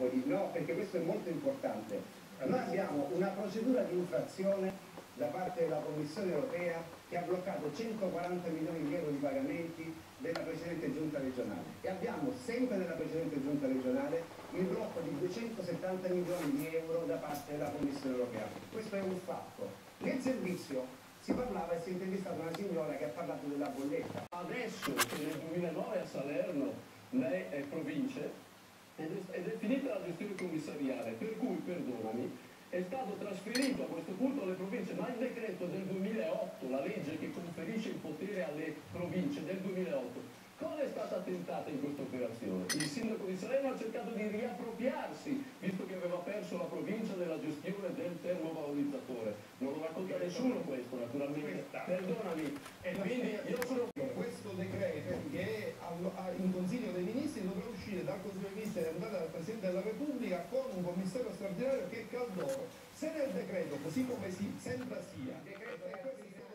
Napoli, no, perché questo è molto importante. Noi abbiamo una procedura di infrazione da parte della Commissione europea che ha bloccato 140 milioni di euro di pagamenti della precedente giunta regionale e abbiamo sempre nella precedente giunta regionale il blocco di 270 milioni di euro da parte della Commissione europea. Questo è un fatto. Nel servizio si parlava e si è intervistata una signora che ha parlato della bolletta. Adesso che nel 2009 a Salerno lei è province ed è finita la gestione commissariale, per cui, perdonami, è stato trasferito a questo punto alle province, ma il decreto del 2008, la legge che conferisce il potere alle province del 2008, cosa è stata tentata in questa operazione? Il sindaco di Salerno ha cercato di riappropriarsi, visto che aveva perso la provincia della gestione del termovalorizzatore. Non lo racconta nessuno questo, naturalmente. Perdonami. E quindi io sono... Questo decreto che è in Consiglio dei Ministri dovrà uscire dal Consiglio dei Ministri e andare dal Presidente della Repubblica con un commissario straordinario che è Caldoro. Se nel decreto, così come sembra sia,